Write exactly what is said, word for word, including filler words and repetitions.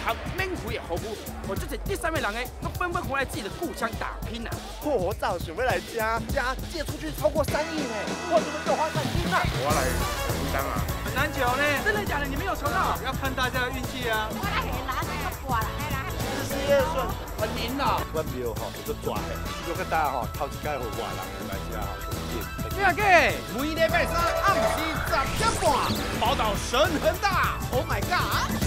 项免费的服务，我这些第三位人诶，都纷纷回来自己的故乡打拼啊！ 我早想要来家家借出去超过三亿呢，我怎么有花三亿啊？ 我来承担啊！ 很难求呢，真的假的？你没有求到？ 要看大家的运气啊！ 我来黑啦，这个挂啦，哎啦。 事业顺， 很灵啊！ 我庙吼就抓嘿，就跟大家吼头一届互外人来家吼重建。 咩个？ 每礼拜三暗时十点半，宝岛神很大 ，Oh my god！